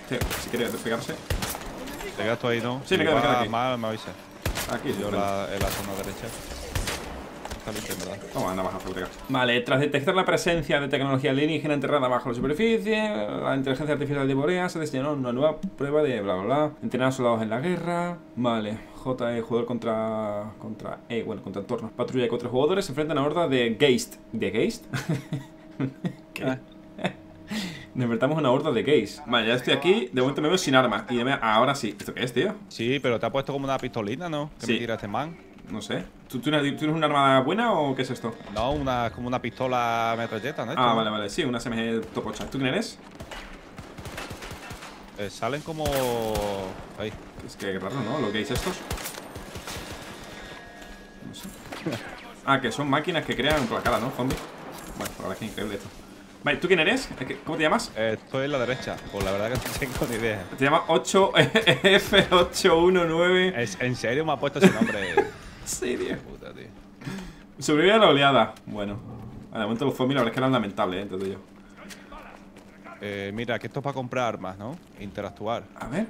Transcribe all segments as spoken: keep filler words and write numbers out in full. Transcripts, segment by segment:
Sí, si quiere pegarse. Te quedas tú ahí, ¿no? Sí, me quedo, me quedo aquí. Mal, me avisa. Aquí, Yo sí, la, en la zona derecha. Está bien, ¿verdad? Vamos a andar bajo la Vale, tras detectar la presencia de tecnología alienígena enterrada bajo la superficie, la inteligencia artificial de Borea se diseñó una nueva prueba de bla bla bla. Entrenar soldados en la guerra. Vale, J E, jugador contra. contra E, bueno, contra entornos. Patrulla y cuatro jugadores se enfrentan a una horda de Geist. ¿De Geist? ¿Qué? Ah. Nos enfrentamos a una horda de Geist. Vale, ya estoy aquí. De momento me veo sin arma. Y me... ahora sí. ¿Esto qué es, tío? Sí, pero te ha puesto como una pistolina, ¿no? Que Sí. me tira este man. No sé. ¿Tú tienes, ¿Tienes una arma buena o qué es esto? No, una, como una pistola metralleta, ¿no? Ah, vale, vale. Sí, una S M G topocha. ¿Tú quién eres? Eh, salen como... Ahí. Es que raro, ¿no? Lo que es estos. No sé. Ah, que son máquinas que crean placada, ¿no? Zombies. Bueno, por ahora es que increíble esto. Vale, ¿tú quién eres? ¿Cómo te llamas? Eh, estoy en la derecha. Pues la verdad que no tengo ni idea. Te llamas ocho F ocho uno nueve. Es, ¿En serio me ha puesto ese nombre? Sí, tío. Puta, tío. Sobrevive a la oleada. Bueno. De momento los zombies la verdad es que eran lamentables, ¿eh? Entonces yo. Eh, mira, que esto es para comprar armas, ¿no? Interactuar. A ver.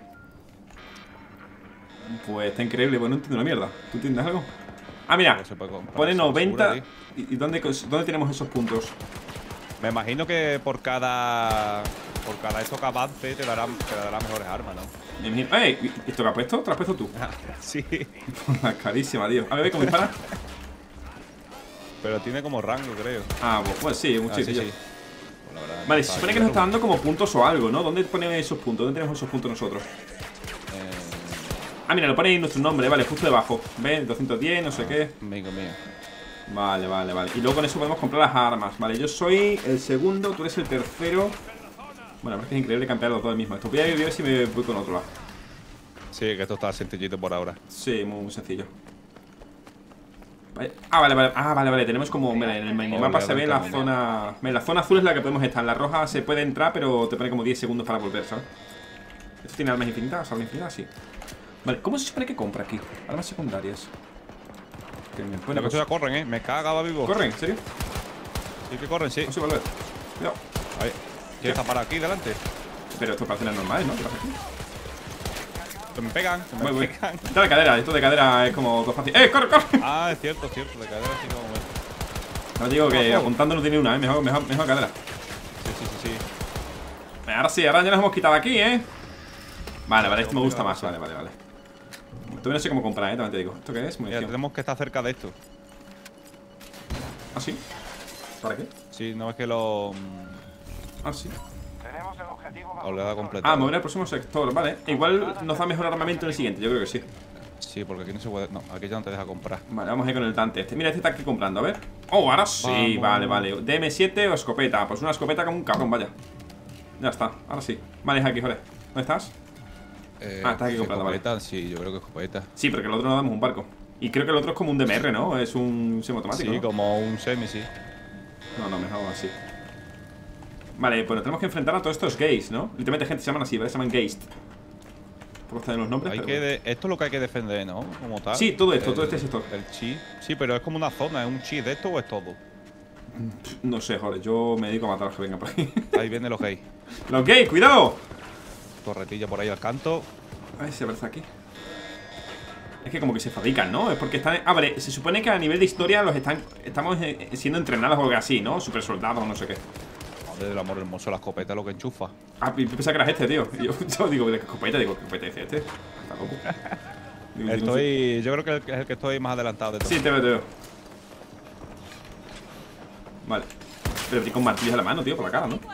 Pues está increíble, pues no entiendo una mierda. ¿Tú entiendes algo? Ah, mira. Se puede comprar Pone noventa. basura, ¿Y y dónde, dónde tenemos esos puntos? Me imagino que por cada... Por cada esto que avance te darán, te darán mejores armas, ¿no? Me imagino- ¡Ey! ¿Y ¿Esto que has puesto? ¿Te lo has puesto tú? Sí. La carísima, tío. A ver, ¿cómo dispara? Pero tiene como rango, creo. Ah, pues, pues sí, un Ah, sí, chiquillo. sí. Pues la verdad, Vale, está se supone aquí, que nos pero- está dando como puntos o algo, ¿no? ¿Dónde pone esos puntos? ¿Dónde tenemos esos puntos nosotros? Eh, Ah, mira, lo pone ahí nuestro nombre, vale, justo debajo. ¿Ves? doscientos diez, no sé qué. amigo mío. Vale, vale, vale. Y luego con eso podemos comprar las armas. Vale, yo soy el segundo, tú eres el tercero. Bueno, la verdad es que es increíble campear los dos mismos. Esto voy a ver si me voy con otro lado. Sí, que esto está sencillito por ahora. Sí, muy, muy sencillo. Vale. Ah, vale, vale. Ah, vale, vale. Tenemos como. Mira, en el minimapa se ve la zona. Mira, la zona azul es la que podemos estar. En la roja se puede entrar, pero te pone como diez segundos para volver, ¿sabes? ¿Esto tiene armas infinitas? ¿Armas infinitas? Sí. Vale, ¿cómo se supone que compra aquí? Armas secundarias. Que me pone Las cosas- cosas corren, ¿eh? Me cagaba vivo. ¿Corren? ¿En serio? Sí que corren, sí. No sé, volver. Cuidado. Ahí. ¿Quieres tapar aquí delante? Pero esto parece normal, ¿no? ¿Qué pasa aquí? Se me pegan, se me Voy, voy. pegan. Esto de cadera, esto de cadera es como todo fácil. ¡Eh, corre, corre! Ah, es cierto, es cierto. De cadera sí como es. No digo que Ojo. apuntando no tiene una, ¿eh? Mejor, mejor, mejor cadera. Sí, sí, sí, sí. Ahora sí, ahora ya nos hemos quitado aquí, ¿eh? Vale, vale, esto me gusta más. Vale, vale, vale. Todavía no sé cómo comprar, ¿eh? También te digo. ¿Esto qué es? Mira, Munición. tenemos que estar cerca de esto. ¿Ah, sí? ¿Para qué? Sí, no es que lo... Ah, sí. Oleada completa. Ah, mover al próximo sector, vale. Igual nos da mejor armamento en el siguiente, yo creo que sí. Sí, porque aquí no se puede... No, aquí ya no te deja comprar. Vale, vamos a ir con el Dante este. Mira, este está aquí comprando, a ver. Oh, ahora sí, Vamos. vale, vale. D M siete o escopeta. Pues una escopeta como un cabrón, vaya. Ya está, ahora sí. Vale, es aquí, joder. ¿Dónde estás? Eh, Ah, está aquí comprando, vale. escopeta, sí, yo creo que escopeta. Sí, porque el otro nos damos un barco. Y creo que el otro es como un D M R, ¿no? Es un semiautomático, Sí, ¿no? como un semi, sí. No, no, mejor así. Vale, pues nos tenemos que enfrentar a todos estos gays, ¿no? Literalmente gente se llaman así, ¿vale? Se llaman gays. Poco están los nombres, Hay pero que bueno. de- Esto es lo que hay que defender, ¿no? Como tal. Sí, todo esto, El- todo este sector. El chi. Sí, pero es como una zona, ¿es un chi de esto o es todo? No sé, joder, yo me dedico a matar a los que vengan por aquí. Ahí vienen los gays. ¡Los gays, cuidado! Torretilla por ahí al canto. Ay, se aparece aquí. Es que como que se fabrican, ¿no? Es porque están... Ah, vale, se supone que a nivel de historia los están... Estamos eh, siendo entrenados o algo así, ¿no? Super soldados o no sé qué. Madre del amor hermoso, la escopeta es lo que enchufa. Ah, y pensaba que eras este, tío. Y Yo, yo digo, ¿qué escopeta? Digo, ¿qué escopeta dice este? Está loco. Digo, tiene un- Estoy... Yo creo que es el que estoy más adelantado de todos. Sí, te veo, te veo. Vale. Pero estoy con martillos en la mano, tío, por la cara, ¿no?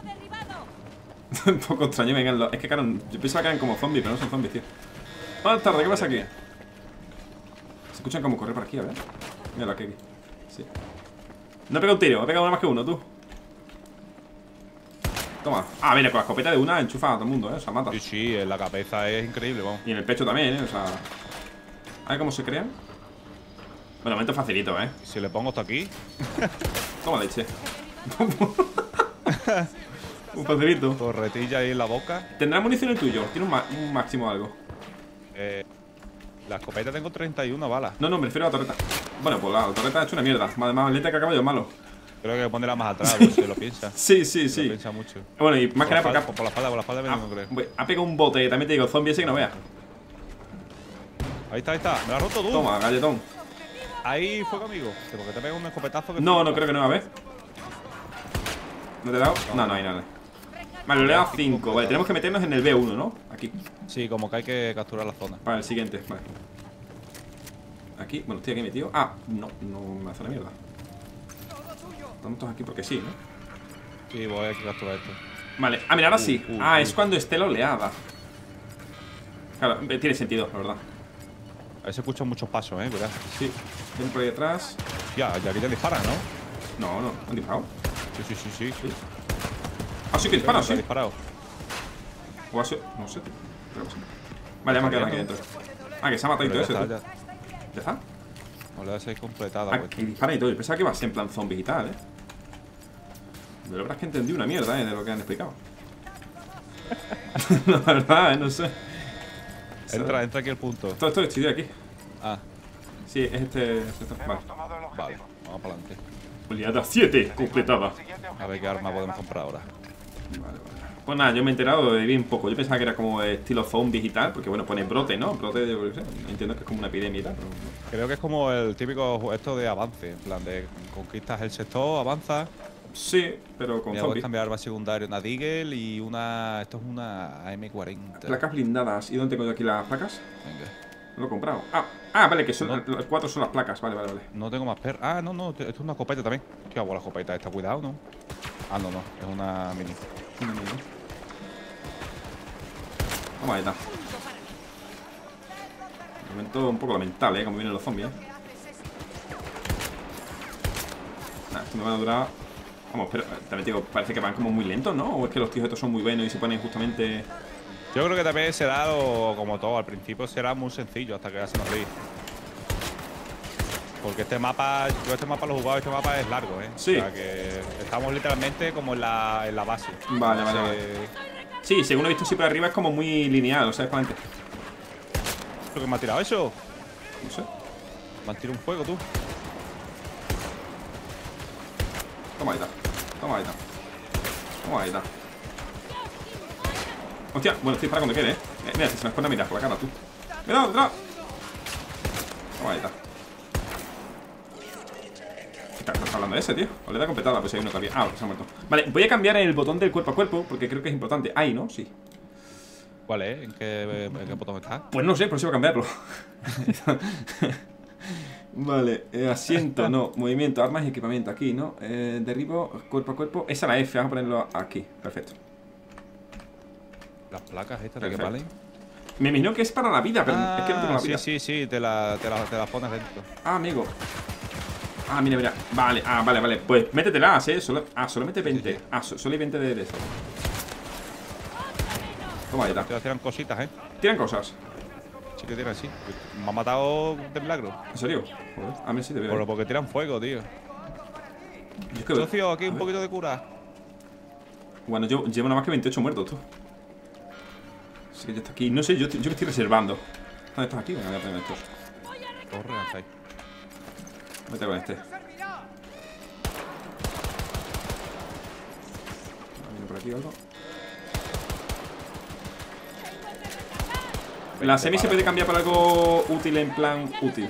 Un poco extraño, vengan los... Es que, claro, yo pensaba que eran como zombies, pero no son zombies, tío. Buenas tardes, ¿qué pasa aquí? Se escuchan como correr por aquí, a ver. Mira aquí, aquí. Sí. No he pegado un tiro, he pegado uno más que uno, tú. Toma. Ah, mira, con la escopeta de una enchufa a todo el mundo, ¿eh? O sea, mata. Sí, sí, en la cabeza es increíble, vamos. Y en el pecho también, ¿eh? O sea... A ver cómo se crean. Bueno, momento facilito, ¿eh? Si le pongo hasta aquí. Toma leche. Un facilito. Torretilla ahí en la boca. ¿Tendrá munición el tuyo? ¿Tiene un, ma- un máximo o algo? Eh, la escopeta tengo treinta y una balas. No, no, me refiero a la torreta. Bueno, pues la torreta ha hecho una mierda. Más, más lenta que a caballo malo. Creo que ponerla más atrás, porque se lo piensa. Sí, sí, Se lo sí. piensa mucho. Bueno, y más Por que la nada porque espalda, por la espalda, por la espalda, ha, no creo. güey, ha pegado un bote. También te digo, zombie ese que no veas. Ahí está, ahí está. Me lo has roto tú. Toma, galletón. Ahí fue conmigo. Porque te pega un escopetazo que. No, no creo que no, a ver. ¿No te he dado? No, no hay nada. Vale, le he dado cinco. Vale, tenemos que meternos en el B uno, ¿no? Aquí. Sí, como que hay que capturar la zona. Para el siguiente, vale. Aquí, bueno, estoy aquí metido. Ah, no, no me hace la mierda. Estamos todos aquí porque sí, ¿no? Sí, voy a capturar esto. Vale, ah, mira, ahora sí. Uh, uh, Ah, uh. es cuando esté la oleada. Claro, tiene sentido, la verdad. Ahí se escuchan muchos pasos, eh, cuidado. Sí, ven por ahí detrás. Ya, ya aquí te disparan, ¿no? No, no, ¿han disparado? Sí, sí, sí, sí. Sí. Ah, sí que disparan, ¿Te sí. han disparado? O ha sido- no sé. Creo que sí. Vale, ya me he quedado aquí dentro. Ah, que se ha matado y todo Pero ya eso. está, tú. ya. ¿Ya está? Oleada seis completada, Ah, pues. que disparan y todo. Yo pensaba que iba a ser en plan zombies y tal, eh. Pero la verdad es que entendí una mierda, eh, de lo que han explicado. La verdad, eh, no sé. Entra, entra aquí el punto. Todo esto estoy aquí. Ah, Sí, es este. es este- Vale. vale. Vamos para adelante. Oleada siete completada. A ver qué arma podemos comprar ahora. Vale, vale. Pues nada, yo me he enterado de bien poco. Yo pensaba que era como estilo zombies y tal, porque bueno, pone brote, ¿no? Brote, yo qué sé, entiendo que es como una epidemia y tal, pero no. Creo que es como el típico esto de avance. En plan, de conquistas el sector, avanzas. Sí, pero con Mira, voy a zombies. cambiar arma secundaria, una Deagle y una. Esto es una A M cuarenta. Placas blindadas. ¿Y dónde tengo yo aquí las placas? Venga. No lo he comprado. Ah, ah vale, que son No. las cuatro son las placas. Vale, vale, vale. No tengo más per. Ah, no, no, esto es una escopeta también. ¿Qué hago la escopeta esta? Cuidado, ¿no? Ah, no, no, es una mini. Una mierda. Toma, ahí está. Momento un poco lamentable, ¿eh? Como vienen los zombies, ¿eh? Nah, esto me va a durar. Vamos, pero también te digo, parece que van como muy lentos, ¿no? O es que los tíos estos son muy buenos y se ponen justamente. Yo creo que también será lo- como todo. Al principio será muy sencillo hasta que ya se nos ríe. Porque este mapa, yo este mapa lo he jugado, este mapa es largo, ¿eh? Sí. O sea que estamos literalmente como en la, en la base. Vale, vale, vale. Sí, según he visto así por arriba es como muy lineal, ¿sabes? Para adelante. ¿Lo que me ha tirado eso? No sé. Me han tirado un fuego, tú. Toma, ahí está. Toma, ahí está. Toma, ahí está. Hostia, bueno, estoy para cuando quiere, ¿eh? Eh, Mira, si se me pone a mirar por la cara, tú. ¡Cuidado, detrás! Toma, ahí está. ¿Qué estás hablando de ese, tío? Oleda completada, pues hay uno que había. Ah, que se ha muerto. Vale, voy a cambiar el botón del cuerpo a cuerpo porque creo que es importante. Ahí, ¿no? Sí. ¿Cuál es? ¿En qué, en qué botón está? Pues no sé, por eso voy a cambiarlo. Vale, eh, asiento, no. Movimiento, armas y equipamiento. Aquí, ¿no? Eh, derribo, cuerpo a cuerpo. Esa es la F, vamos a ponerlo aquí. Perfecto. Las placas estas, ¿de qué Perfecto. valen? Me imagino que es para la vida, pero Ah, es que no tengo la sí, vida. sí, sí, te las te la, te la pones dentro. Ah, amigo. Ah, mira, mira. Vale, ah, vale, vale. Pues métetelas, ¿eh? Solo, ah, solo mete veinte. Sí, sí. Ah, so- solo hay veinte de, de eso. Toma, ahí está. Te tiran cositas, ¿eh? Tiran cosas. Sí que tiran, sí. Me ha matado de milagro. ¿En serio? Joder. A mí sí te veo. Pero porque tiran fuego, tío. Yo es que- Socio, aquí a un ver. poquito de cura. Bueno, yo llevo nada más que veintiocho muertos, tú. Así que ya está aquí. No sé, yo, yo que estoy reservando. ¿Dónde estás aquí? Venga, voy a poner estos. Corre, hasta ahí. Vete con este. Viene por aquí algo. La semi se puede cambiar por algo útil en plan útil.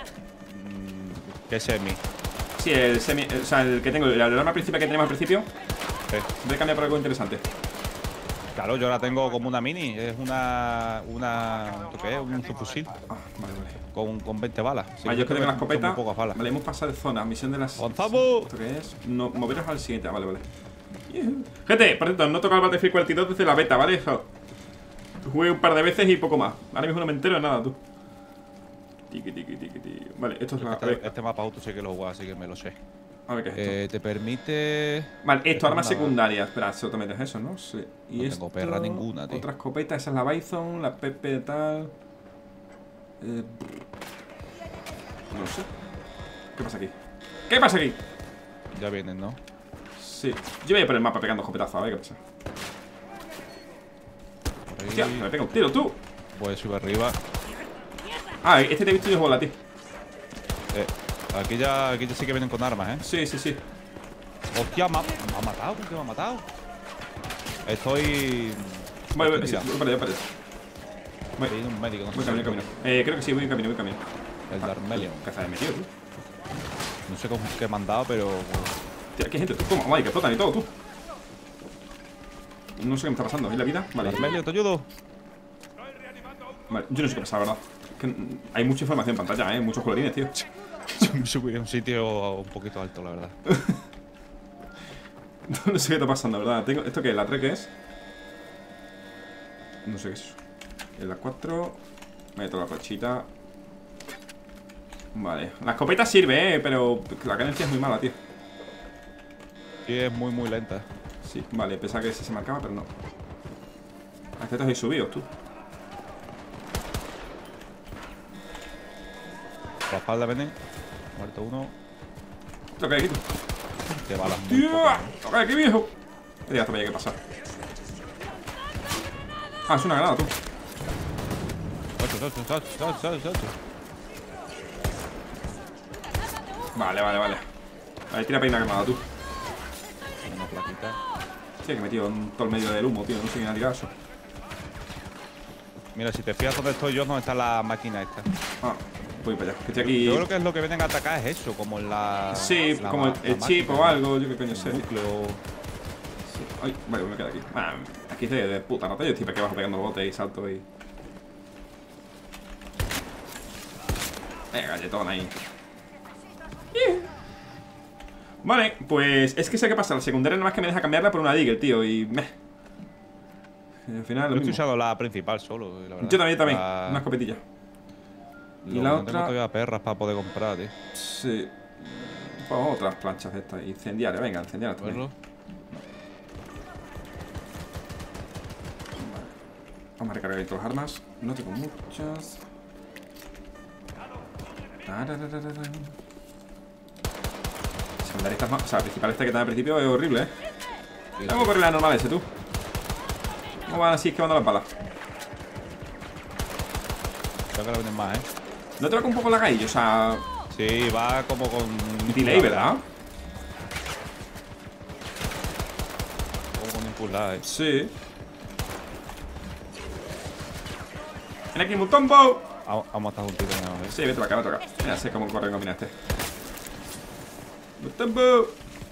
¿Qué semi? Sí, el semi, o sea, el que tengo, el arma principal que tenemos al principio, Eh, se puede cambiar por algo interesante. Claro, yo la tengo como una mini. Es una. una ¿esto qué es? Un subfusil. Ah, vale, vale. Con, con veinte balas. Sí, Vale, yo creo que la son escopeta. muy pocas balas. Vale, hemos pasado de zona. Misión de las. ¡Avanzamos! ¿Esto qué es? No, moveros al siguiente. Ah, vale, vale. Yuhu. Gente, por cierto, no toca el Battlefield cuarenta y dos desde la beta, ¿vale? Jo. Jugué un par de veces y poco más. Ahora mismo no me entero de nada, tú. Tiki, tiki, tiki, tiki. Vale, esto es la. A Este, ver, este mapa auto sí que lo he jugado, así que me lo sé. a ver qué es esto. Eh, te permite. Vale, esto, armas nada. secundarias. Espera, solo te metes eso, ¿no? Sí. Y No esto, tengo perra ninguna, tío. Otra escopeta, esa es la Bison, la Pepe tal. Eh, no sé. ¿Qué pasa aquí? ¿Qué pasa aquí? Ya vienen, ¿no? Sí. Yo voy a por el mapa pegando escopetazos, a ver qué pasa. Por ahí. Hostia, me pega un tiro, tú. Voy a subir arriba. Ah, este te he visto yo volar, tío. Eh, aquí ya, aquí ya sí que vienen con armas, ¿eh? Sí, sí, sí. Hostia, me ha, me ha matado, ¿por qué me ha matado? Estoy. Vale, vale, estoy sí, tirado. voy para allá, para allá. Voy, Estoy en un médico, no sé voy si camino, lo camino. tengo. Eh, creo que sí, voy en camino, voy en camino. El Darmelion. ¿Qué haces de metido, tú? No sé cómo qué me han dado, pero. Tío, aquí hay gente, tú. Toma, vale, que flotan y todo, tú. No sé qué me está pasando. ¿Y la vida? Vale. Darmelion, ¿te ayudo? Vale, yo no sé qué pasa, la verdad. Es que hay mucha información en pantalla, eh. Muchos colorines, tío. Me subiré a un sitio un poquito alto, la verdad. No sé qué está pasando, la verdad. Tengo, ¿esto qué es? ¿La tres qué es? No sé qué es eso. Es la cuatro. Meto la flechita. Vale. La escopeta sirve, eh. Pero la cadencia es muy mala, tío. Y es muy, muy lenta. Sí, vale. Pensaba que sí se marcaba, pero no. Accetos ahí subidos, tú. Por la espalda vienen. Muerto uno. Toca aquí, tú. Te balas muy ¡Tío! poco, ¿no? ¡Toca aquí, viejo! Ya está, vaya que pasar. Ah, es una granada, tú. Ocho, ocho, ocho, ocho, ocho, ocho. Vale, vale, vale. Vale, tira peina granada, tú. Una plaquita. Sí, que he metido en todo el medio del humo, tío. No sé quién ha tirado eso. Mira, si te fijas donde estoy yo, donde está la máquina esta. Ah, voy para allá. Que estoy aquí. Yo creo que es lo que vienen a atacar es eso, como en la. Sí, la como el, ma- el la chip máquina, o algo, yo qué coño sé. el tío. núcleo. Sí. Ay, vale, me quedo aquí. Ah, aquí es de, de puta rata. Yo estoy aquí abajo pegando botes y salto y. Venga, galletón ahí. Vale, pues es que sé qué pasa. La secundaria nada más que me deja cambiarla por una Deagle, tío. Y meh. Y al final Yo lo estoy mismo. usando la principal solo, la verdad. Yo también, también. La- Una escopetilla. lo y que la no otra- tengo todavía perras para poder comprar, tío. Sí. Pues otras planchas de estas. Incendiarias, venga, incendiarias también. ¿Verlo? Vamos a recargar ahí todas las armas. No tengo muchas. Tararararán. Secundaria esta es más. O sea, principal esta que está al principio es horrible, eh. Vamos a correr la normal ese, tú. ¿Cómo van así esquivando las balas? Creo que lo vienen más, eh. No te va con un poco la gaillo, o sea. Sí, va como con. Delay, ¿verdad? Como con impulsada, eh. Sí. Ven aquí, Mutombo. Vamos vamos a estar juntitos, ¿no? ¿eh? Sí, vete para acá, vete para acá. Mira, sé cómo corre el combina este. Mutombo.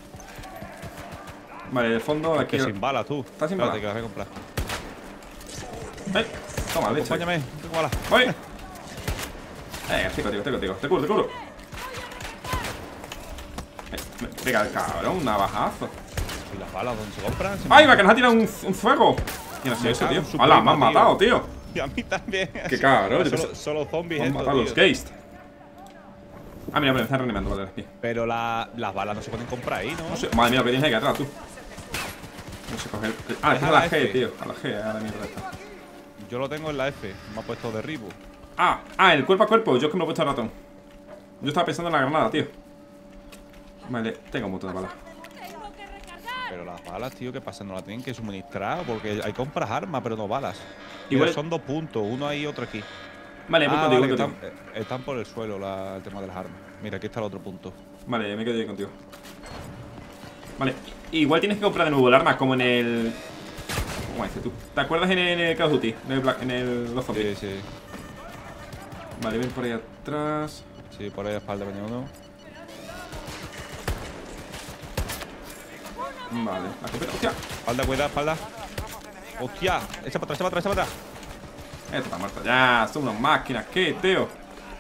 Vale, de fondo Es aquí. que sin balas, tú. Está sin Espérate, balas. que las voy a comprar. Ven, toma, leche. Acompáñame, tengo balas. Voy. Venga, estoy contigo, estoy contigo. Te curo, te curo. Eh, Venga, el cabrón, un navajazo. ¿Y las balas dónde se compran? Se me- ¡Ay, va, que nos ha tirado un, un fuego! ¿Quién ha sido Me ese, cago tío? en su ¡Hala, me prima, han tío. matado, tío! Y a mí también. ¡Qué cabrón! Yo Solo, pensé- solo zombies Vamos a estos, matar a los tío. Geist. Ah, mira, me están reanimando, vale, tío. Pero la- las balas no se pueden comprar ahí, ¿no? No sé, madre mía, lo que tienes aquí atrás, tú. No sé coger. Ah, Es es a la la G, F. tío. A la G, a la mierda esta. Yo lo tengo en la F. Me ha puesto derribo. Ah, ah, el cuerpo a cuerpo. Yo es que me lo he puesto al ratón. Yo estaba pensando en la granada, tío. Vale, tengo un montón de balas. Pero las balas, tío, ¿qué pasa? ¿No las tienen que suministrar? Porque hay que comprar armas, pero no balas. Igual- Igual son dos puntos, uno ahí y otro aquí. Vale, voy Ah, contigo, vale, voy que contigo. están, eh, están por el suelo la- el tema de las armas. Mira, aquí está el otro punto. Vale, me quedo yo contigo. Vale, igual tienes que comprar de nuevo el arma, como en el. ¿Cómo dices tú? ¿Te acuerdas en el, en el Call of Duty? En el, Black- en el Los Sí, Zombies. sí. Vale, ven por ahí atrás. Sí, por ahí a la espalda venía uno. Vale, la escopeta. ¡Hostia! Espalda, cuidado, espalda. ¡Hostia! Echa para atrás, echa para atrás, echa para atrás. Esta está muerta ya. Son unas máquinas. ¿Qué, tío?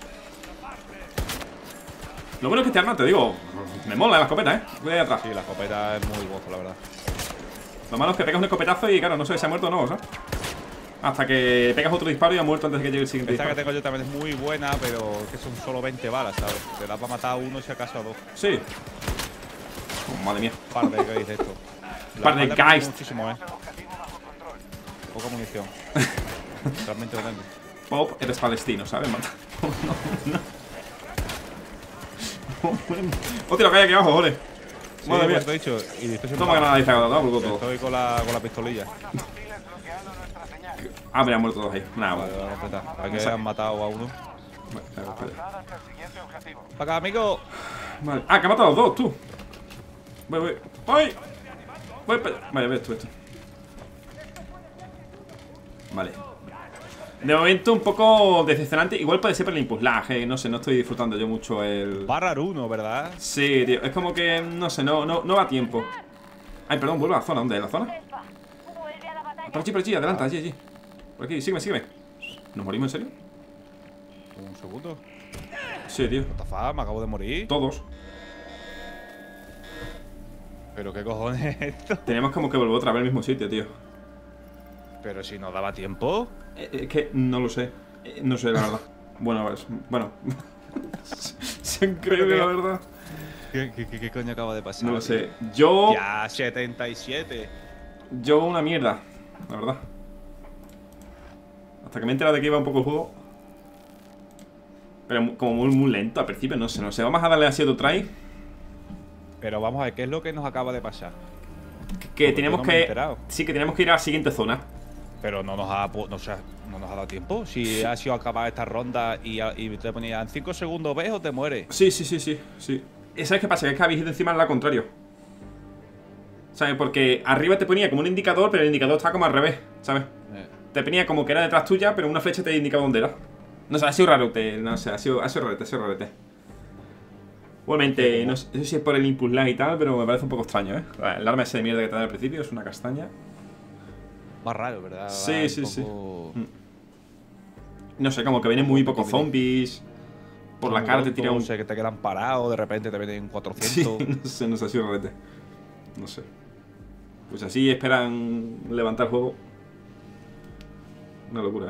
Lo bueno es que este arma, te digo, me mola la escopeta, ¿eh? Voy ahí atrás. Sí, la escopeta es muy gozo, la verdad. Lo malo es que pegas un escopetazo y, claro, no sé si ha muerto o no, ¿sabes? Hasta que pegas otro disparo y ha muerto antes de que llegue el siguiente Esta que disparo. tengo yo también es muy buena, pero es que son solo veinte balas, ¿sabes? Te da para matar a uno si acaso a dos. Sí. Oh, madre mía. Par de guys de esto. La Par de espalda me guys. muchísimo, eh. Poca munición. Realmente lo tengo. Pop, eres palestino, ¿sabes? Mata. Hostia, lo que hay aquí abajo, joder. Sí, Madre mía. pues te he dicho. Y estoy sin Toma balas. granada disparo, toma por todo. Estoy con la, con la pistolilla. Ah, mira, han muerto todos ahí. Nada, Vale, bueno. vale, completa. Aquí han matado a uno. Vale, espera, espera. ¡Para acá, amigo! Vale. Ah, que ha matado a los dos, tú. Voy, voy. ¡Voy! Voy, vale, ve esto, esto. Vale. De momento un poco decepcionante. Igual puede ser por el impulse lag, eh. No sé, no estoy disfrutando yo mucho el... Barra uno, ¿verdad? Sí, tío. Es como que, no sé, no, no, no va a tiempo. Ay, perdón, vuelve a la zona. ¿Dónde es la zona? Por allí, por allí, adelanta, allí, allí. Por aquí, sígueme, sígueme. ¿Nos morimos en serio? Un segundo. Sí, tío. What the fuck, me acabo de morir. Todos. Pero qué cojones es esto. Tenemos como que volver otra vez al mismo sitio, tío. Pero si no daba tiempo. Eh, Es que no lo sé. Eh, No sé, la verdad. Bueno, es, bueno. Es increíble, la verdad. ¿Qué, qué, qué, qué coño acaba de pasar? No lo sé. Yo. Ya, setenta y siete. Yo una mierda, la verdad. Hasta que me he enterado de que iba un poco el juego. Pero mu- como muy, muy lento al principio, no sé, no sé. Vamos a darle así otro try. Pero vamos a ver, ¿qué es lo que nos acaba de pasar? Que Porque tenemos yo no me he que. enterado. Sí, que tenemos que ir a la siguiente zona. Pero no nos ha, pu- no, sé, no nos ha dado tiempo. Si ha sido acabar esta ronda y, a- y te ponía en cinco segundos ves o te mueres. Sí, sí, sí, sí, sí. ¿Sabes qué pasa? Que es que habéis ido encima al lado contrario. ¿Sabes? Porque arriba te ponía como un indicador, pero el indicador estaba como al revés, ¿sabes? Eh, Te ponía como que era detrás tuya, pero una flecha te indicaba dónde era. No sé, ha sido raro, te, no sé, ha sido, ha sido rarete, ha sido rarete. Igualmente, no sé, no sé si es por el impulse lag y tal, pero me parece un poco extraño, ¿eh? El arma ese de mierda que te da al principio es una castaña. más raro, ¿verdad? Sí, Va sí, un sí. poco- Mm. No sé, como que vienen muy pocos zombies. Por la muy cara te tonto, tira un... O sea, que te quedan parados, de repente te vienen Sí, cuatrocientos. no sé, no sé, ha sido rarete. No sé. Pues así esperan levantar el juego. Una locura, ¿eh?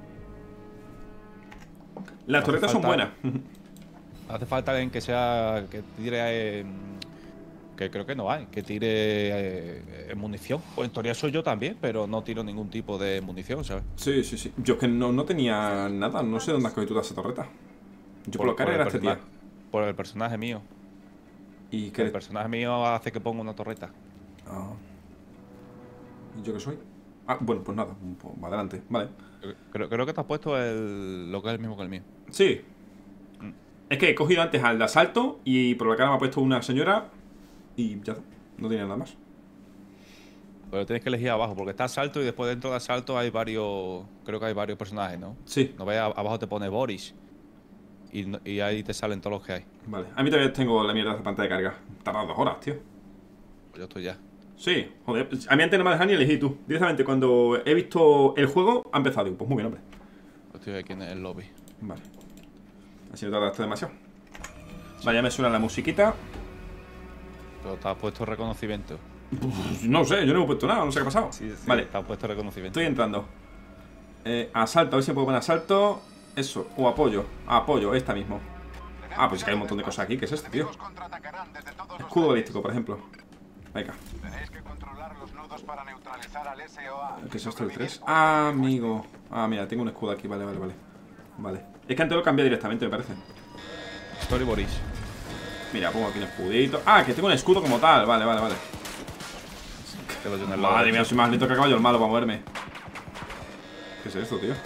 Las Hace torretas son falta- buenas. Hace falta alguien que sea. Que tire. eh, que creo que no hay. Que tire eh, eh, munición. Pues en teoría soy yo también, pero no tiro ningún tipo de munición, ¿sabes? Sí, sí, sí. Yo es que no, no tenía nada. No sé dónde has cogido tú esa torreta. Yo por, lo cara el era este tío. persona- Por el personaje mío. ¿Y Que qué? el personaje mío hace que ponga una torreta. Ah. ¿Y yo qué soy? Ah, bueno, pues nada. Pues adelante. Vale. Creo, creo que te has puesto el, lo que es el mismo que el mío. Sí. Mm. Es que he cogido antes al de asalto y por la cara me ha puesto una señora y ya está. No tenía nada más. Pero tienes que elegir abajo, porque está asalto y después dentro de asalto hay varios. Creo que hay varios personajes, ¿no? Sí. No ves, a- abajo te pone Boris. Y, no- y ahí te salen todos los que hay. Vale. A mí todavía tengo la mierda de pantalla de carga. Tarda dos horas, tío. Pues yo estoy ya. Sí, joder. A mí antes no me dejan ni elegir tú. Directamente cuando he visto el juego ha empezado. Digo, pues muy bien, hombre. Estoy aquí en el lobby. Vale. Así no tarda esto demasiado. Vale, ya me suena la musiquita. Pero te has puesto reconocimiento. Uf, no sé, yo no he puesto nada, no sé qué ha pasado. Vale, Te has puesto reconocimiento. estoy entrando. Eh, asalto, a ver si me puedo poner asalto. Eso, o apoyo. Apoyo, esta mismo. Ah, pues es que hay un montón de cosas aquí. ¿Qué es esto, tío? Escudo balístico, por ejemplo. Venga. Tenéis que controlar los nudos para neutralizar al S O A. ¿Qué es esto, el tres? Ah, amigo. Ah, mira, tengo un escudo aquí. Vale, vale, vale. Vale. Es que antes lo cambié directamente, me parece. Story Boris. Mira, pongo aquí un escudito. Ah, que tengo un escudo como tal. Vale, vale, vale. Te lo lleno el lado Madre mía, derecho. soy más lento que caballo el malo para moverme. ¿Qué es esto, tío?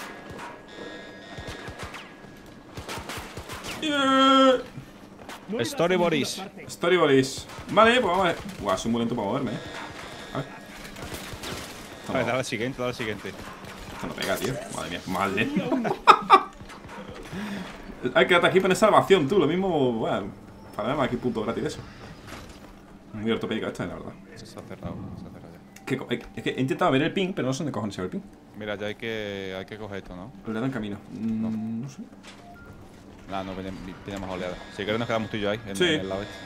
Yeah. Story Boris. Story Boris. Vale, pues vamos a ver. Buah, soy muy lento para moverme, eh. A ver. Esto Vale, no, dale al siguiente, dale al siguiente. esto no pega, tío. Madre mía, mal lento. Hay que aquí poner salvación, tú. Lo mismo, bueno, para nada aquí punto gratis de eso. Muy ortopédico esto, la verdad. Eso se ha cerrado, se ha cerrado ya. Que co- Es que he intentado ver el ping, pero no sé dónde cojones se ve el ping. Mira, ya hay que, hay que coger esto, ¿no? Le dan camino. Mm, no sé. Nada, no, viene, viene más oleada. Si quieres nos quedamos tú y yo ahí, en, Sí. en el lado este.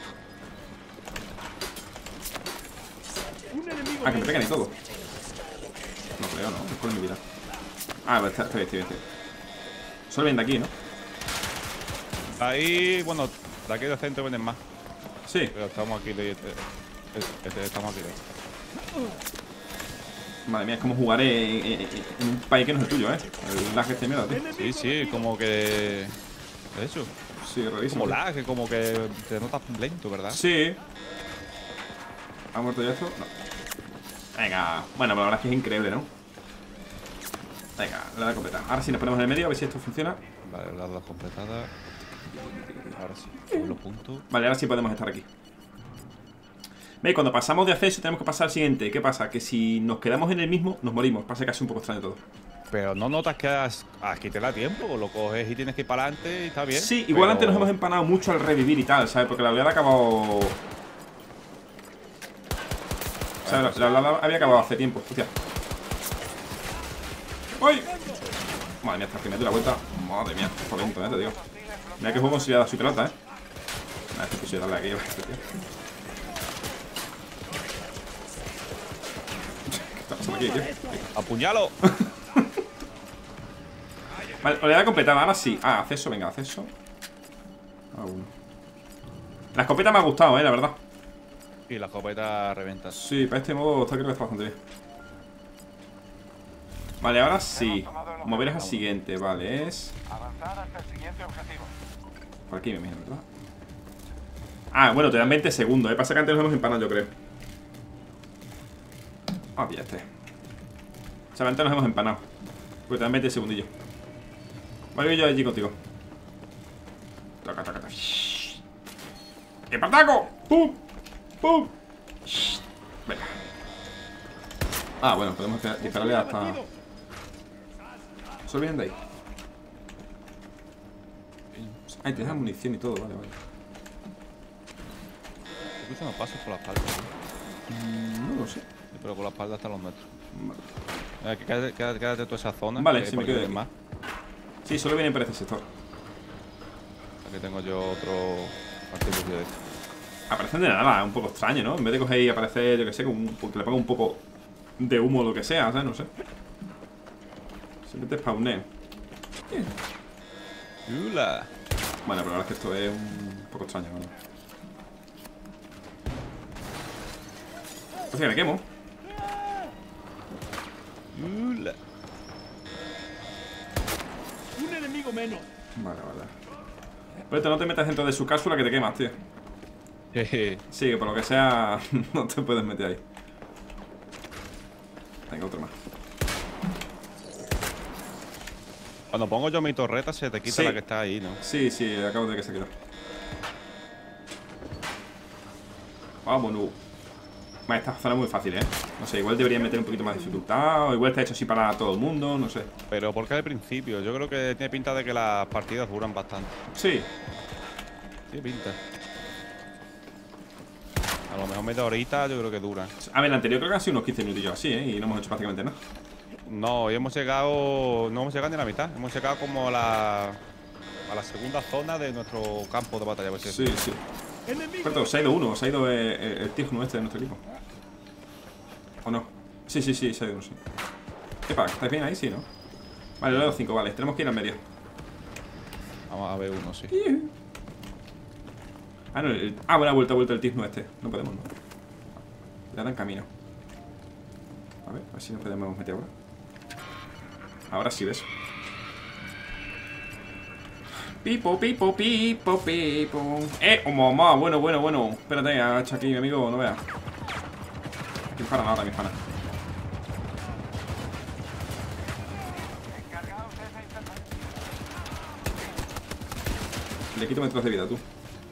Ah, que me pegan y todo. No creo, no. Es por mi vida. Ah, está, está bien, está bien, está bien. Solo vienen de aquí, ¿no? Ahí, bueno, de aquí del centro vienen más. Sí. Pero estamos aquí de. este- este- estamos aquí de. Madre mía, es como jugar en, en- en un país que no es el tuyo, ¿eh? El lag este mierda, tío. Sí, sí, como que. De hecho, Sí, rarísimo. como lag, como que te notas lento, ¿verdad? Sí. ¿Ha muerto ya esto? No. Venga. Bueno, pero la verdad es que es increíble, ¿no? Venga, la da completa. Ahora sí nos ponemos en el medio a ver si esto funciona. Vale, las dos completadas. Ahora sí, subo los puntos. Vale, ahora sí podemos estar aquí. Ve, cuando pasamos de acceso tenemos que pasar al siguiente. ¿Qué pasa? Que si nos quedamos en el mismo, nos morimos. Pasa casi un poco extraño todo. Pero no notas que has- aquí te da tiempo, lo coges y tienes que ir para adelante y está bien. Sí, igual pero... antes nos hemos empanado mucho al revivir y tal, ¿sabes? Porque la oleada ha acabado... O sea, la, la oleada había acabado hace tiempo. Hostia. ¡Uy! Madre mía, hasta el final de la vuelta. Madre mía, por lento, eh, te digo. Mira que juego con su pelota, eh. Nada, este pues darle aquí, este tío. ¿Qué está pasando aquí, tío? ¡Apuñalo! Vale, oleada completada, ahora sí. Ah, acceso, venga, acceso. Ah, uno. La escopeta me ha gustado, eh, la verdad. Y la escopeta reventa. Sí, para este modo está creo que está bastante bien. Vale, ahora sí. Mover al siguiente, vale, es... Avanzar hasta el siguiente objetivo. Por aquí me imagino, ¿verdad? Ah, bueno, te dan veinte segundos, eh. Pasa que antes nos hemos empanado, yo creo. Ah, ya este. O sea, antes nos hemos empanado. Porque te dan veinte segundillos. Vale, voy yo allí contigo. Toca, toca, toca. ¡Espartaco! ¡Pum! ¡Pum! Venga. Ah, bueno, podemos dispararle hasta... Solo vienen de ahí. Ay, te dejan munición y todo, vale, vale. Escucho unos pasos por la espalda. Mm, no lo sé. Pero por la espalda hasta los metros. Vale, Eh, que quédate, quédate, quédate toda esa zona. Vale, que sí, me por quedo aquí aquí. más. Sí, solo vienen por este sector. Aquí tengo yo otro artilugio de esto. Aparecen de nada, un poco extraño, ¿no? En vez de coger y aparecer, yo que sé, con un, que le ponga un poco de humo o lo que sea, ¿sabes? No sé. Siempre te spawneo. ¡Hula! Bueno, pero la verdad es que esto es un poco extraño, ¿no? Hostia, me quemo. ¡Hula! Un enemigo menos. Vale, vale. Pero esto no te metas dentro de su cápsula que te quemas, tío. Jeje. Sí, que por lo que sea, no te puedes meter ahí. Venga, otro más. Cuando pongo yo mi torreta se te quita Sí. la que está ahí, ¿no? Sí, sí, acabo de que se quedó. Vámonos. Vale, esta zona es muy fácil, ¿eh? No sé, igual deberían meter un poquito más de dificultad. O igual está hecho así para todo el mundo, no sé. Pero porque al principio, yo creo que tiene pinta de que las partidas duran bastante. Sí. Tiene pinta. A lo mejor media horita yo creo que duran. A ver, el anterior creo que han sido unos quince minutillos así, ¿eh? Y no hemos hecho prácticamente nada. No, hoy hemos llegado. No hemos llegado ni a la mitad. Hemos llegado como a la. A la segunda zona de nuestro campo de batalla. Pues Sí, sí. Enemigo. Perdón, se ha ido uno, se ha ido eh, eh, el Tigno este de nuestro equipo. ¿O no? Sí, sí, sí, se ha ido uno, sí. ¿Qué pasa? ¿Estáis bien ahí? Sí, ¿no? Vale, le doy cinco, vale. Tenemos que ir al medio. Vamos a ver uno, sí. Ah, no, el... ah, buena vuelta, vuelta el Tigno este. No podemos, ¿no? Ya dan camino. A ver, a ver si nos podemos meter ahora. Ahora sí, ¿ves? Pipo, pipo, pipo, pipo. Eh, oh, mamá, bueno, bueno, bueno. Espérate, agacha aquí, mi amigo, no veas. Que para nada, que para. Encargaos de esa instancia. Le quito metros de vida, tú.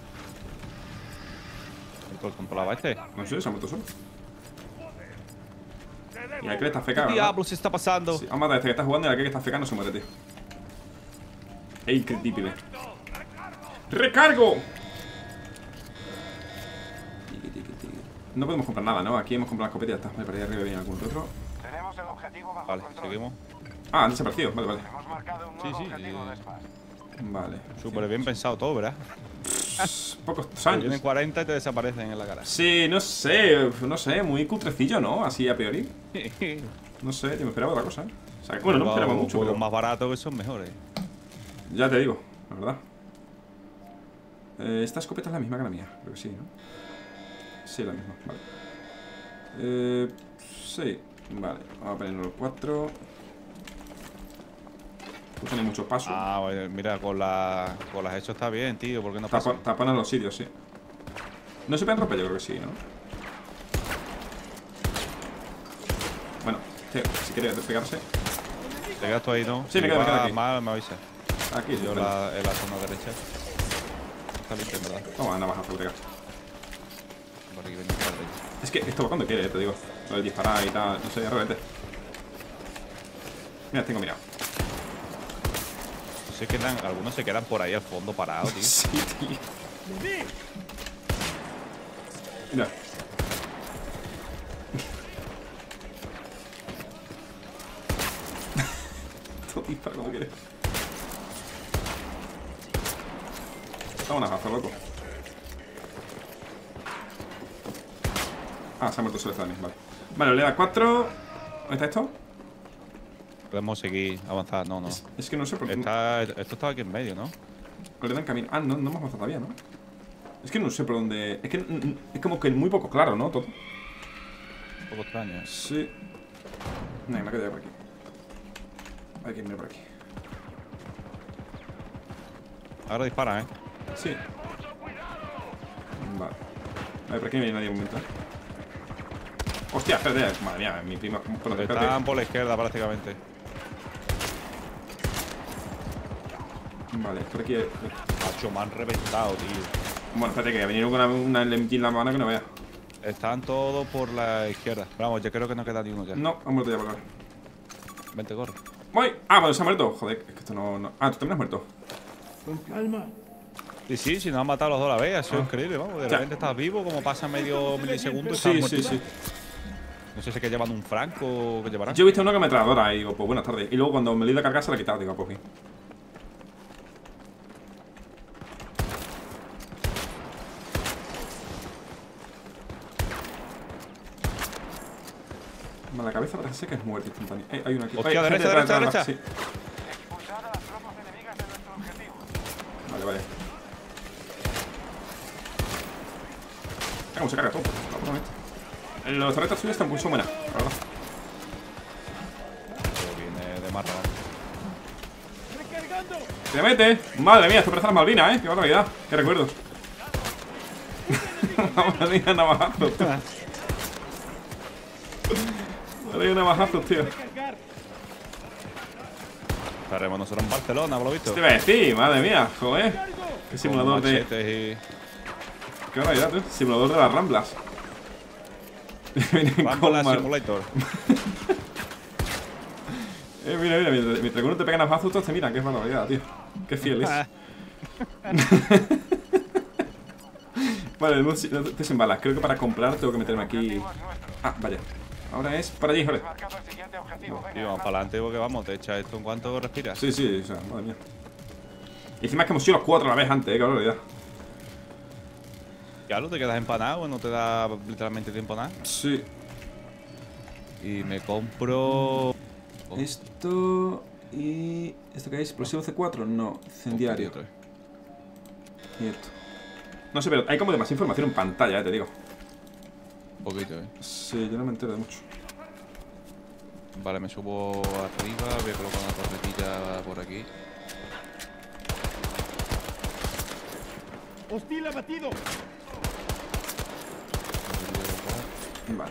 ¿El controlaba este? No sé, se ha muerto solo. Y aquel está ¿Qué feca, ¿verdad? diablos está pasando? Sí, vamos a matar a este que está jugando y aquel que está feca no se muere, tío. Es increíble. ¡Recargo! No podemos comprar nada, ¿no? Aquí hemos comprado la escopeta y ya está. Vale, para allá arriba viene algún otro. Tenemos el objetivo bajo Vale, control. seguimos. Ah, han desaparecido. Vale, vale. Hemos marcado un Sí, nuevo sí, objetivo eh. de Spas. Vale. Súper bien pensado todo, ¿verdad? Pocos Te vienen años. cuarenta y te desaparecen en la cara. Sí, no sé. No sé, muy cutrecillo, ¿no? Así a priori. No sé, yo me esperaba otra cosa, ¿eh? O sea, bueno, no me esperaba mucho, Juegos pero... más baratos que son mejores. Ya te digo, la verdad. Eh, esta escopeta es la misma que la mía. Creo que sí, ¿no? Sí, la misma, vale. Eh, sí, vale. Vamos a ponerlo los cuatro. No tiene muchos pasos. Ah, oye, mira, con, la, con las hechos está bien, tío. ¿Por qué no pasa? Tapa- tapan a los sitios, sí. No se pueden romper, yo creo que sí, ¿no? Bueno, tío, si quiere pegarse. Te quedas tú ahí, ¿no? Sí, me Si quedo, me quedo vas aquí. mal, me avisa. Aquí, sí, Yo vale. la, en la zona derecha. Está limpio, en verdad. Vamos a navaja, pegar. Por aquí vengo por la derecha. Es que esto va cuando quiere, te digo. Lo de disparar y tal, no sé, realmente. Mira, tengo mirado. Se quedan, algunos se quedan por ahí al fondo parados, tío. Sí, tío. ¡Le di! Mira. Todo dispara como quiere. Toma una gafa, loco. Ah, se ha muerto solo también, vale. Vale, le da cuatro. ¿Dónde está esto? Podemos seguir, avanzar. No, no. Es, es que no sé por qué. Está, esto está aquí en medio, ¿no? Le dan camino. Ah, no, no hemos avanzado todavía, ¿no? Es que no sé por dónde. Es que mm, es como que muy poco claro, ¿no? Todo. Un poco extraño. Sí. No, me quedé por aquí. Hay que irme por aquí. Ahora dispara, ¿eh? Sí. Vale. A ver, por aquí no hay nadie un momento. Hostia, espérate. Madre mía, mi prima. Espérate, espérate. Están por la izquierda prácticamente. Vale, por aquí hay... Macho, me han reventado, tío. Bueno, espérate, que vinieron con una, una L M G en la mano que no veas. Están todos por la izquierda. Vamos, yo creo que no queda ni uno ya. No, han muerto ya por ahora. Vente, corre. Voy. Ah, bueno, se ha muerto. Joder, es que esto no. no... Ah, tú también has muerto. Con calma. Y sí, si nos han matado los dos a la vez, ha sido Ah. increíble, vamos. De Ya. repente estás vivo, como pasa medio milisegundo y Sí, estás sí, muerto. sí. No sé si es que llevan un franco o que llevarán. Yo he visto una ametralladora y digo, pues buenas tardes. Y luego cuando me le he ido a cargar se la he quitado, digo, pues bien. Vale, la cabeza parece que es muerte instantánea. Eh, hay una aquí. Hostia, Hay gente derecha, detrás, derecha, detrás, derecha. sí. Expulsar a las tropas enemigas de nuestro objetivo. Vale, vale. ¿Cómo se carga todo? La puta mente. Los torretas suyos están muy son buenas, la verdad. Pero viene de marrón. ¡Recargando! ¡Te mete! Madre mía, esto parece las Malvinas, ¿eh? ¡Qué barbaridad! ¡Qué recuerdos! Madre mía, navajazos, tío. Madre mía, navajazos, tío. ¡Recargar! Estaremos nosotros en Barcelona, por lo visto. Te iba a decir, madre mía, joder. ¡Cargo! Qué Con simulador de... machetes Qué barbaridad, tío. Simulador de las Ramblas. Vienen y... con Rambola mar- Simulator. Eh, mira, mira, mientras, mientras uno te pega navajazos, todos te miran. Qué barbaridad, tío. Qué fiel es. Vale, no, no, estoy sin balas. Creo que para comprar tengo que meterme aquí. Objetivo es nuestro. Ah, vaya. Ahora es para allí, joder. Marcado el siguiente objetivo. Venga, Y vamos para adelante porque vamos, te echa esto en cuanto respiras. Sí, sí, o sea, madre mía. Y encima es que hemos sido los cuatro a la vez antes, eh, qué barbaridad. Ya lo te quedas empanado, no te da literalmente tiempo a nada. Sí. Y me compro. Esto y... ¿Esto qué es? ¿Explosivo C cuatro? No, incendiario. Y esto. No sé, pero hay como demasiada información en pantalla, eh, te digo. Un poquito, eh. Sí, yo no me entero de mucho. Vale, me subo arriba, voy a colocar una torretilla por aquí. ¡Hostil abatido! Vale.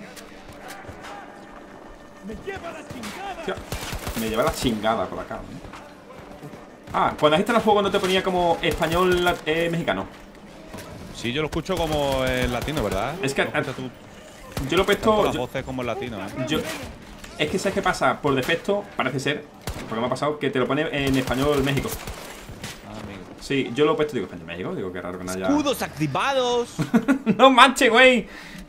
¡Me lleva la chingada! Hostia, me lleva la chingada por acá, ¿eh? Ah, cuando has instalado el juego no te ponía como español lat- eh, mexicano. Sí, yo lo escucho como en latino, ¿verdad? Es que- Lo escuchas tú, Yo lo he tanto puesto... las Yo, voces como en latino, ¿eh? yo- es que ¿sabes qué pasa? Por defecto, parece ser, porque me ha pasado, que te lo pone en español México. Ah, amigo. Sí, yo lo he puesto, digo, español México, digo, qué raro que no haya... ¡Escudos activados! ¡No manches, güey!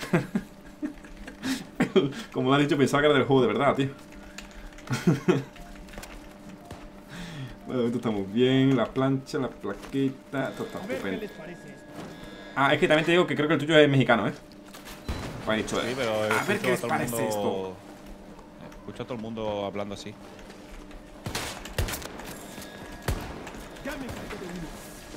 Como lo has dicho, pensaba que era del juego de verdad, tío. Bueno, esto está muy bien. La plancha, la plaquita, todo está A ver qué estupendo. les parece esto. Ah, es que también te digo que creo que el tuyo es mexicano, ¿eh? Pues he dicho, Sí, eh. pero A ver escucho qué les todo el parece mundo- esto. Escucho a todo el mundo hablando así. Ya me encargué de uno.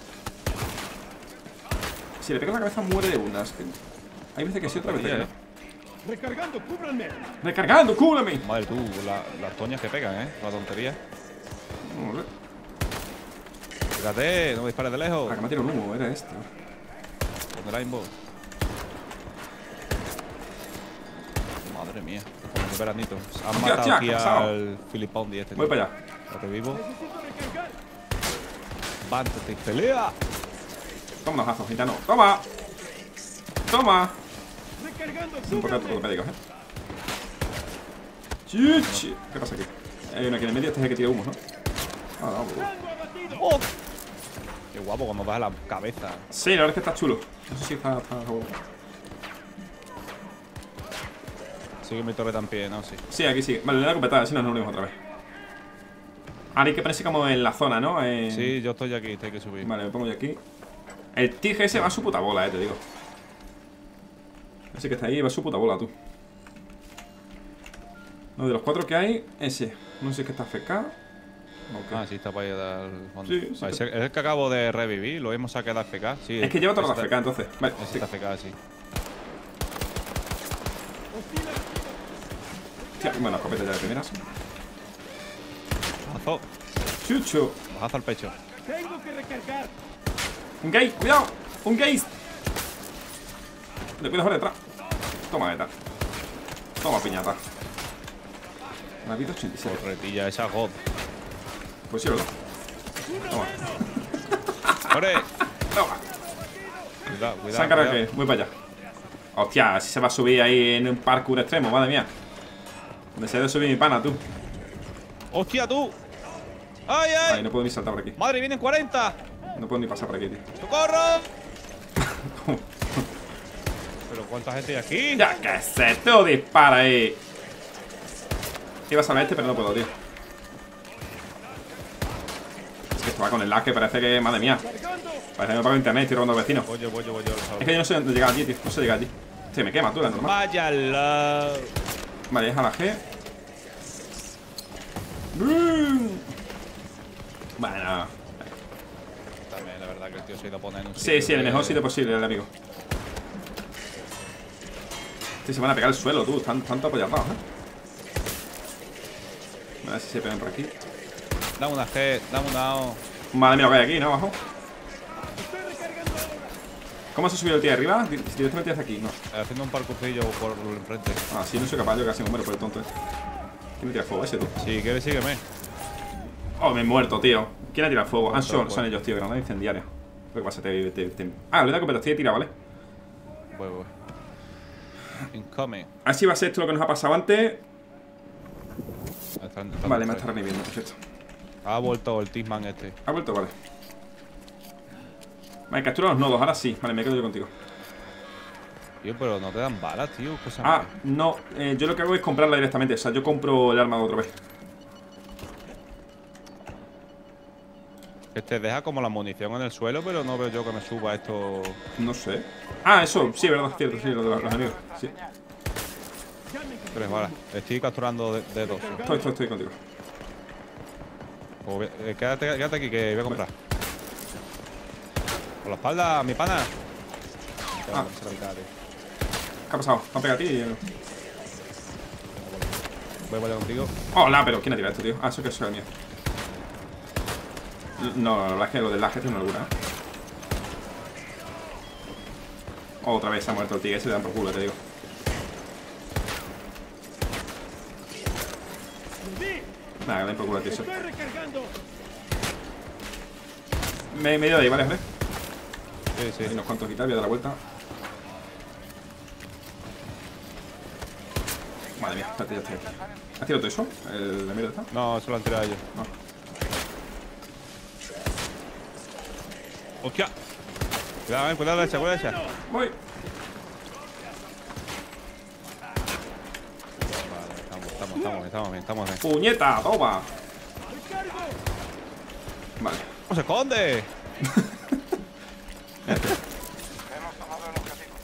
Si le pegas la cabeza, muere de una. Es que hay veces que sí, otra vez que Podría, no. ¿eh? ¡Recargando! ¡Cúbranme! ¡Recargando! ¡Cúbrame! Madre tú, la- las toñas que pegan, ¿eh? La tontería. Joder. Fíjate, no me dispares de lejos. Ah, que me ha tirado un humo, era este. Con el aimbot. Madre mía, como un veranito. Han Hostia, matado hostia, aquí cansado. al Filipondi este. Voy tío. para allá. Estate vivo. ¡Necesito recargar! Levántate y pelea. Toma un abrazo, gitano. ¡Toma! ¡Toma! Recargando, Un poco cúbranme. ortopédicos, ¿eh? Chuchi. ¿Qué pasa aquí? Hay uno aquí en el medio, este es el que tira humo, ¿no? Ah, no, pues. Rango abatido. ¡Oh! Qué guapo cuando das a la cabeza. Sí, la verdad es que está chulo. Eso sí está, está bueno. Sigue mi torreta en pie, ¿no? Sí. Sí, aquí sí. Vale, le da a completar, así nos unimos otra vez. Ahora hay que ponerse como en la zona, ¿no? En... Sí, yo estoy aquí, tengo que subir. Vale, me pongo yo aquí. El T G S va a su puta bola, eh, te digo. Ese que está ahí va a su puta bola, tú. No, de los cuatro que hay, ese. No sé si es que está F K. Okay. Ah, sí, está para allá al fondo. Sí, sí, Parece- es el que acabo de revivir, lo hemos sacado de F K. Sí, Es que lleva toda la ese F K, entonces. Vale, Ese sí. está F K, sí. Hostil activo. Sí, bueno, escopeta ya de primeras. Bajazo, Chucho. bajazo al pecho. Tengo que recargar. Un gay, cuidado. Un gay. Le cuidas por detrás. Toma, neta. Toma, piñata. La vida ochenta y seis. Corretilla, esa God. Pues sí, ¿verdad? Toma. ¡Corre! Toma. Cuidado, cuidado. Se han cargado cuidado. que voy para allá. Hostia, si se va a subir ahí en un parkour extremo, madre mía. Donde se debe subir mi pana, tú. ¡Hostia, tú! ¡Ay, ay! Ay, no puedo ni saltar por aquí. ¡Madre, vienen cuarenta! No puedo ni pasar por aquí, tío. ¡Socorro! ¿Pero cuánta gente hay aquí? Ya que se te dispara ahí. Iba a salvar este, pero no puedo, tío. Es que esto va con el lag que parece que, madre mía. Cargando. Parece que me pago internet y estoy robando a los vecinos. Voy yo, voy yo, voy yo. Es que yo no sé dónde llegar allí, tío. No sé llegar allí. Sí, me quema, tú, la normal. Vaya la... Vale, deja la G. Mm. Bueno. También, la verdad que el tío se ha ido a poner en un Sí, sitio sí, el que- mejor sitio posible, el amigo. Sí, se van a pegar el suelo, tú. Están tanto apoyados, ¿eh? A ver si se pegan por aquí. Dame una G, dame una O. Madre mía, lo que hay aquí, ¿no? Abajo. Estoy recargando ahora. ¿Cómo se ha subido el tío de arriba? Si directamente hacia aquí, no. Eh, Haciendo un parkourcillo por enfrente. Ah, sí, no soy capaz, yo casi me muero por el tonto, eh. ¿Quién me tira fuego ese, tú? Si quieres, sígueme. Oh, me he muerto, tío. ¿Quién ha tirado fuego? Ah, Muerto, son, pues. son ellos, tío, granada incendiaria. ¿Qué pasa? Te, te, te... Ah, le da competencia de tira, ¿vale? Voy, voy. Incoming. Así va a ser esto lo que nos ha pasado antes. Están- están Vale, me los está tres. reviviendo, perfecto. Ha vuelto el Tisman este. ¿Ha vuelto? Vale. Vale, captura los nodos, ahora sí. Vale, me quedo yo contigo. Tío, pero no te dan balas, tío. Cosa Ah, mala. no, eh, yo lo que hago es comprarla directamente. O sea, yo compro el arma otra vez. Que te deja como la munición en el suelo, pero no veo yo que me suba esto. No sé. Ah, eso, sí, verdad, cierto, sí, lo de los, los enemigos. Sí. Tres balas. Estoy capturando de- dedos. Estoy, estoy, estoy contigo. O ve- eh, quédate, quédate aquí que voy a comprar. Por la espalda, mi pana. Ah. Se la mitad, tío. ¿Qué ha pasado? ¿Te han pegado a ti? Voy, voy contigo. Hola, pero ¿quién ha tirado esto, tío? Ah, eso que eso es el mío. No, la verdad es que lo del lag es una locura, ¿eh? Otra vez se ha muerto el tigre, se le dan por culo, te digo. Nada, que le den por culo, tío. Eso. Estoy recargando. Me, me he ido de ahí, ¿vale? ¿Vale? Sí, sí. Hay unos cuantos quitar, voy a dar la vuelta. Madre mía, espérate, ya estoy aquí. ¿Has tirado todo eso? ¿El, ¿La mierda está? No, eso lo han tirado ellos. No. ¡Hostia! Cuidado, eh, cuidado, esa, cuidado, esa. Voy. Vale, estamos, estamos, estamos, estamos bien, estamos bien. ¡Puñeta! ¡Toma! Recargo. Vale. ¡No se esconde! Hemos tomado el objetivo.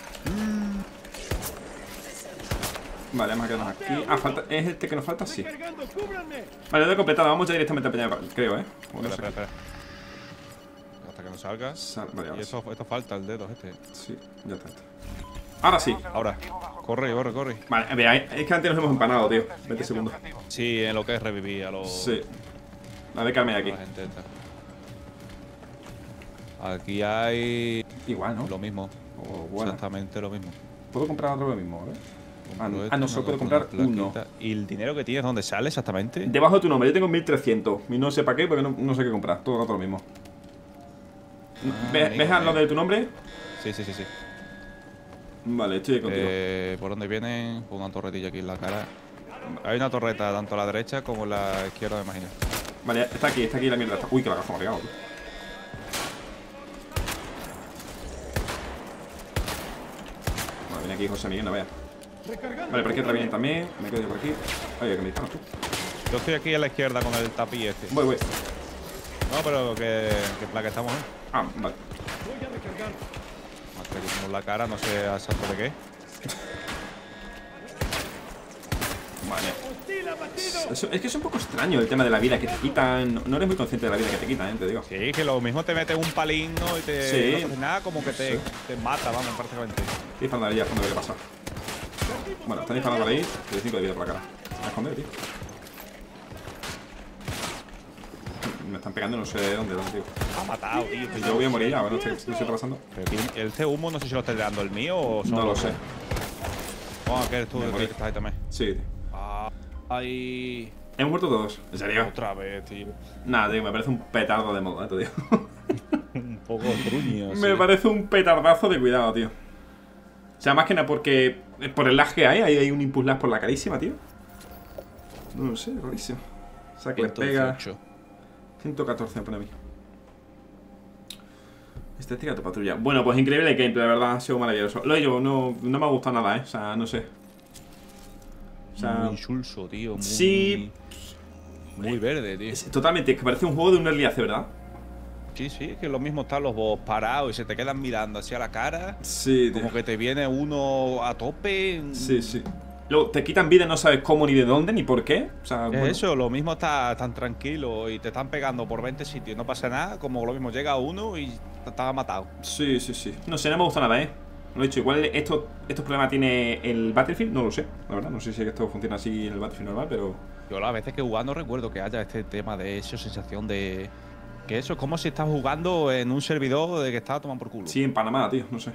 Vale, vamos a quedarnos aquí. Ah, falta. ¿Es este que nos falta? Sí. Recargando, cúbranme. Vale, lo he completado. Vamos ya directamente a Peña, creo, ¿eh? O no Espera, sé. espera, espera. Hasta que no salga. Sal- Vale, Y ahora sí. eso, esto falta, el dedo este. Sí, ya está. Ahora sí. Ahora. Corre, corre, corre. Vale, vea, es que antes nos hemos empanado, tío. veinte segundos. Sí, en lo que es revivir a los. Sí. A ver, Carmen, a aquí. la gente esta. Aquí hay. Igual, ¿no? Lo mismo. Oh, bueno. Exactamente lo mismo. ¿Puedo comprar otro lo mismo? A ver. Ah, no, Compro ah, no, esto, solo puedo me compro comprar una uno. plaquita. ¿Y el dinero que tienes dónde sale exactamente? Debajo de tu nombre, yo tengo mil trescientos. Y no sé para qué, porque no, no sé qué comprar. Todo el rato lo mismo. Ah, ¿Ves, amigo, ¿ves a lo amigo. de tu nombre? Sí, sí, sí, sí. Vale, estoy contigo. Eh, ¿Por dónde vienen? Pongo una torretilla aquí en la cara. Hay una torreta tanto a la derecha como a la izquierda, me imagino. Vale, está aquí, está aquí la mierda. Uy, que la gafa me ha pegado, tío. Vale, viene aquí José Miguel, no veas. Recargando. Vale, por aquí otra vienen también. Me quedo yo por aquí. Ay, que me disparas tú. Yo estoy aquí a la izquierda con el tapiz este. Voy, voy. No, pero que, que placa estamos, ¿eh? Ah, vale. Voy a recargar. Más que tenemos la cara, no sé exacto de qué. Vale. Hostil abatido. Eso- es que es un poco extraño el tema de la vida que te quitan. No, no eres muy consciente de la vida que te quitan, ¿eh? Te digo. Sí, que lo mismo te metes un palín, ¿no? Y te Sí. no haces nada, como que te, Sí. te mata, vamos, prácticamente. Estoy disparando ahí a fondo, ¿qué pasa? Bueno, están disparando por ahí. Te cinco de vida por la cara. Me voy a esconder, tío. Me están pegando no sé de dónde, dónde, tío. Ha matado, tío. Y yo voy a morir ya, bueno, no sé qué está pasando. Pero aquí, el C humo no sé si lo está dando el mío o solo. No lo sé. Vamos, que eres tú Me el morí. que estás ahí también. Sí, tío. Ah, ahí. Hemos muerto todos. ¿En serio? Otra vez, tío. Nada, tío, me parece un petardo de moda, te digo. Un poco truño. Me sí. parece un petardazo de cuidado, tío. O sea, más que nada porque por el lag que hay, ahí hay un impulse lag por la carísima, tío. No lo sé, rarísimo. O sea, que le ciento pega dieciocho. ciento catorce me pone a mí. Estética tu patrulla. Bueno, pues increíble el gameplay, la verdad, ha sido maravilloso. Lo digo, no, no me ha gustado nada, eh. O sea, no sé. O sea, Muy insulso, tío. Muy, sí. Muy verde, tío. es totalmente, es que parece un juego de un early access, ¿verdad? Sí, sí, es que lo mismo están los boss parados y se te quedan mirando hacia la cara. Sí, tío. Como que te viene uno a tope. Sí, sí. Luego te quitan vida y no sabes cómo, ni de dónde, ni por qué. O sea, Es bueno. eso, lo mismo está tan tranquilo y te están pegando por veinte sitios, no pasa nada, como lo mismo llega uno y te estaba matado. Sí, sí, sí. No sé, no me gusta nada, ¿eh? Lo he dicho, igual esto, estos problemas tiene el Battlefield, no lo sé, la verdad. No sé si esto funciona así en el Battlefield normal, pero... Yo las veces que he jugado no recuerdo que haya este tema de esa sensación de... Que eso es como si estás jugando en un servidor de que estás tomando por culo. Sí, en Panamá, tío, no sé.